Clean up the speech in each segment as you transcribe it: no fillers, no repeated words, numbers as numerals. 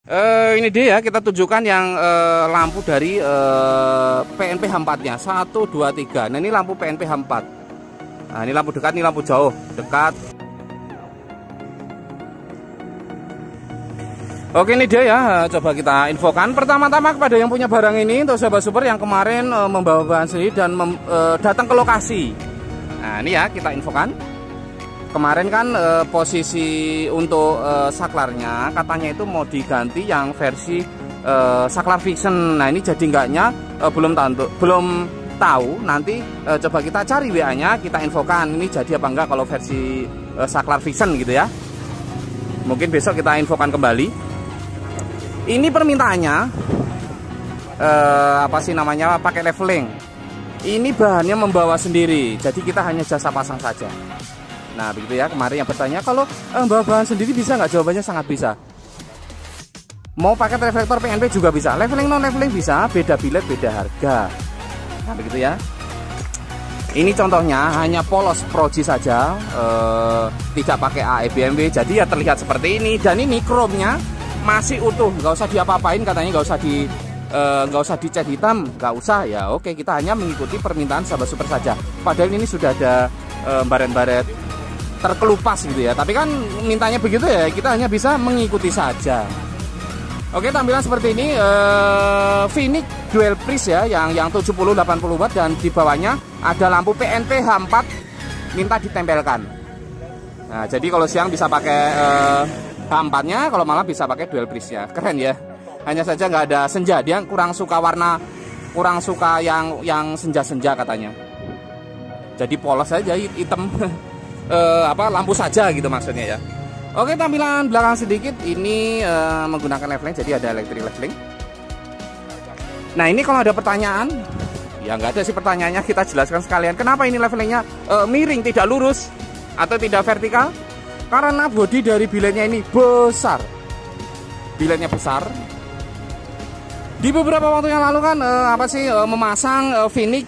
Ini dia ya, kita tunjukkan yang lampu dari PNP H4-nya 1, 2, 3. Nah, ini lampu PNP H4. Nah, ini lampu dekat, ini lampu jauh, dekat. Oke, ini dia ya, coba kita infokan. Pertama-tama kepada yang punya barang ini, untuk sahabat super yang kemarin membawa bahan sendiri dan datang ke lokasi. Nah, ini ya, kita infokan. Kemarin kan posisi untuk saklarnya katanya itu mau diganti yang versi saklar fiction. Nah, ini jadi enggaknya belum tahu. Nanti coba kita cari WA-nya, kita infokan ini jadi apa enggak kalau versi saklar fiction gitu ya. Mungkin besok kita infokan kembali. Ini permintaannya apa sih namanya, pakai leveling. Ini bahannya membawa sendiri, jadi kita hanya jasa pasang saja. Nah, begitu ya, kemarin yang bertanya kalau bawa bahan sendiri bisa nggak? Jawabannya sangat bisa. Mau pakai reflektor PNP juga bisa, leveling non leveling bisa, beda bilet beda harga. Nah, begitu ya. Ini contohnya hanya polos Proji saja, tidak pakai AE BMW, jadi ya terlihat seperti ini. Dan ini chrome-nya masih utuh, nggak usah diapa-apain katanya, nggak usah dicat hitam, nggak usah ya. Oke, kita hanya mengikuti permintaan sahabat super saja. Padahal ini sudah ada baret-baret terkelupas gitu ya, tapi kan mintanya begitu ya, kita hanya bisa mengikuti saja. Oke, tampilan seperti ini, Phoenix dual prism ya, yang 70-80 watt, dan di bawahnya ada lampu PNP H4 minta ditempelkan. Nah, jadi kalau siang bisa pakai H4-nya, kalau malam bisa pakai dual prism ya. Keren ya. Hanya saja nggak ada senja, dia kurang suka warna, kurang suka yang senja-senja katanya. Jadi polos aja hitam. Lampu saja gitu maksudnya ya. Oke, tampilan belakang sedikit ini menggunakan leveling, jadi ada electric leveling. Nah, ini kalau ada pertanyaan, ya nggak ada sih pertanyaannya, kita jelaskan sekalian kenapa ini levelingnya miring, tidak lurus atau tidak vertikal. Karena bodi dari biletnya ini besar, biletnya besar. Di beberapa waktu yang lalu kan memasang Phoenix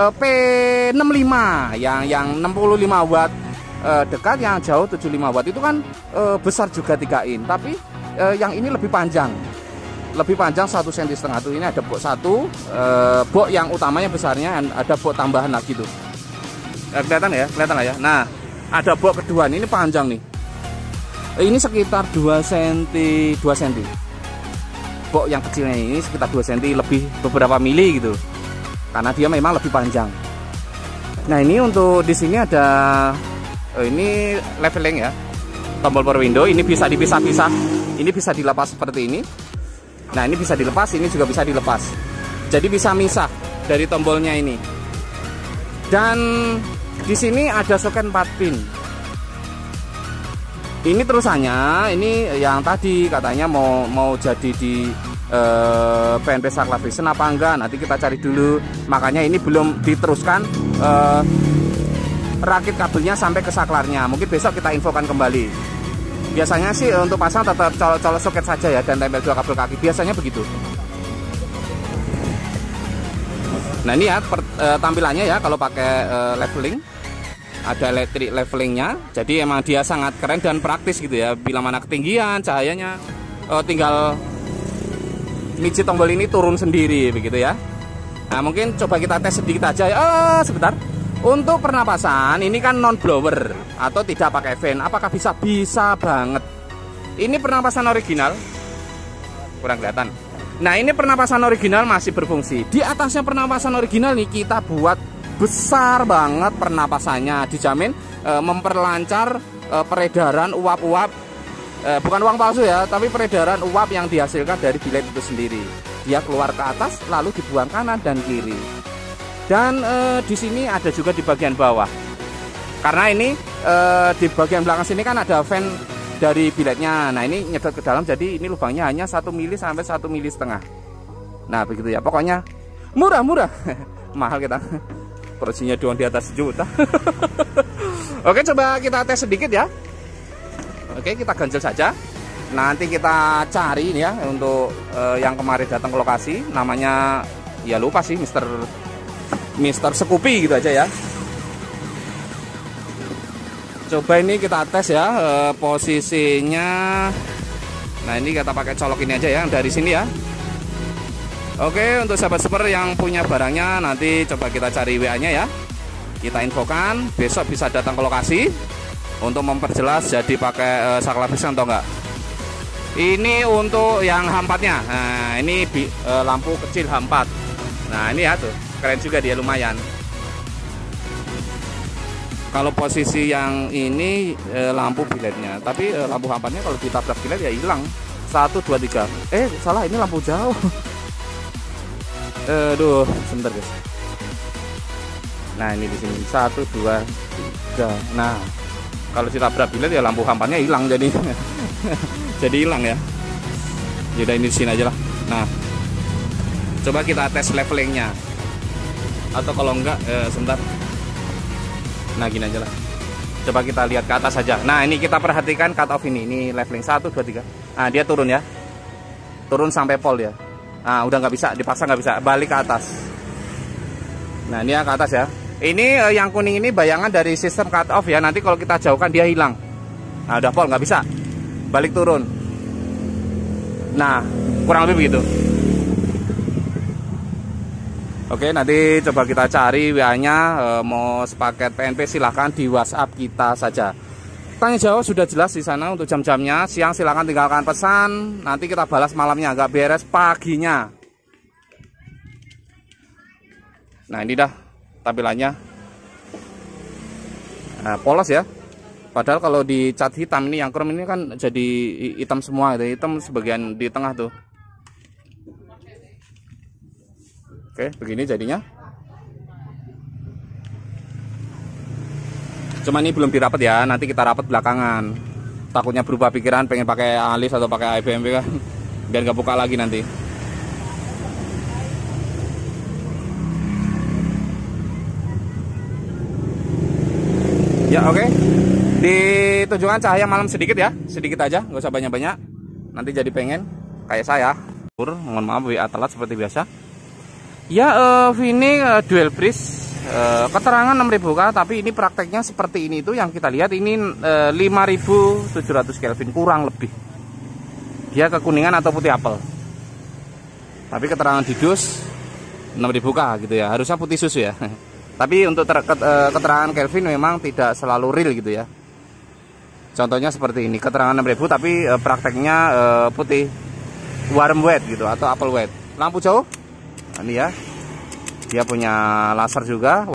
P65 yang 65 watt dekat, yang jauh 75 watt itu kan besar juga 3 in, tapi yang ini lebih panjang 1,5 cm tuh. Ini ada box 1, box yang utamanya besarnya, ada box tambahan lagi tuh. Kelihatan lah ya. Nah, ada box kedua ini panjang nih. Ini sekitar 2 cm. Box yang kecilnya ini sekitar 2 cm lebih beberapa mili gitu. Karena dia memang lebih panjang. Nah, ini untuk di sini ada ini leveling ya, tombol power window. Ini bisa dipisah-pisah, ini bisa dilepas seperti ini. Nah, ini bisa dilepas, ini juga bisa dilepas, jadi bisa misah dari tombolnya ini. Dan di sini ada soket 4 pin. Ini terusannya, ini yang tadi katanya mau jadi di PNP saklar vision apa enggak, nanti kita cari dulu. Makanya ini belum diteruskan rakit kabelnya sampai ke saklarnya. Mungkin besok kita infokan kembali. Biasanya sih untuk pasang tetap colok-colok soket saja ya, dan tempel 2 kabel kaki, biasanya begitu. Nah, ini ya tampilannya ya kalau pakai leveling. Ada electric levelingnya, jadi emang dia sangat keren dan praktis gitu ya. Bila mana ketinggian cahayanya, tinggal mijit tombol ini turun sendiri begitu ya. Nah, mungkin coba kita tes sedikit aja ya. Sebentar. Untuk pernapasan ini kan non blower atau tidak pakai fan, apakah bisa? Bisa banget. Ini pernapasan original, kurang kelihatan. Nah, ini pernapasan original masih berfungsi. Di atasnya pernapasan original nih kita buat besar banget pernapasannya, dijamin memperlancar peredaran uap-uap, bukan uang palsu ya, tapi peredaran uap yang dihasilkan dari bilet itu sendiri. Dia keluar ke atas lalu dibuang kanan dan kiri. Dan di sini ada juga di bagian bawah. Karena ini di bagian belakang sini kan ada fan dari biletnya. Nah, ini nyedot ke dalam, jadi ini lubangnya hanya 1 mili sampai 1,5 mili. Nah, begitu ya. Pokoknya murah-murah. Mahal kita. Porsinya doang di atas juta. Oke, coba kita tes sedikit ya. Oke, kita ganjel saja. Nanti kita cari ini ya untuk yang kemarin datang ke lokasi, namanya ya lupa sih, Mister Scoopy gitu aja ya. Coba ini kita tes ya posisinya. Nah ini kita pakai colok ini aja ya, dari sini ya. Oke, untuk sahabat super yang punya barangnya, nanti coba kita cari WA-nya ya. Kita infokan, besok bisa datang ke lokasi untuk memperjelas jadi pakai saklar pisang atau enggak. Ini untuk yang H4-nya. Nah, ini lampu kecil H4. Nah, ini ya tuh, keren juga dia, lumayan. Kalau posisi yang ini lampu biletnya, tapi lampu H4-nya kalau ditabrak bilet ya hilang. 1 2 3. Salah, ini lampu jauh. Aduh, sebentar guys. Nah ini di sini 1 2 3. Nah kalau ditabrak bilet ya lampu H4-nya hilang jadi jadi hilang ya. Yaudah ini di sini aja lah. Nah coba kita tes levelingnya. Atau kalau enggak sebentar. Nah gini aja lah. Coba kita lihat ke atas saja. Nah ini kita perhatikan cut off ini. Ini leveling 1 2 3. Nah dia turun ya. Turun sampai pol ya. Nah udah nggak bisa, dipaksa nggak bisa, balik ke atas. Nah ini ya ke atas ya. Ini yang kuning ini bayangan dari sistem cut off ya. Nanti kalau kita jauhkan dia hilang. Nah udah pol, nggak bisa, balik turun. Nah kurang lebih begitu. Oke, nanti coba kita cari WA-nya. Mau sepaket PNP silahkan di WhatsApp kita saja. Tanya jawab sudah jelas di sana untuk jam-jamnya. Siang silakan tinggalkan pesan, nanti kita balas malamnya, agak beres paginya. Nah ini dah tampilannya. Nah, polos ya. Padahal kalau di cat hitam ini, yang krom ini kan jadi hitam semua, itu hitam sebagian di tengah tuh. Oke, begini jadinya. Cuma ini belum dirapat ya, nanti kita rapat belakangan. Takutnya berubah pikiran pengen pakai alis atau pakai IBMP kan, biar nggak buka lagi nanti. Ya oke. Ditunjukkan cahaya malam sedikit ya, sedikit aja, nggak usah banyak-banyak. Nanti jadi pengen kayak saya. Mohon maaf WA telat seperti biasa. Ya ini dual bridge. Keterangan 6000K, tapi ini prakteknya seperti ini. Itu yang kita lihat ini 5700 Kelvin kurang lebih. Dia kekuningan atau putih apel. Tapi keterangan di dus 6000K gitu ya. Harusnya putih susu ya. Tapi untuk keterangan Kelvin memang tidak selalu real gitu ya. Contohnya seperti ini, keterangan 6000 tapi prakteknya putih warm white gitu atau apple white. Lampu jauh. Nah, ini ya. Dia punya laser juga.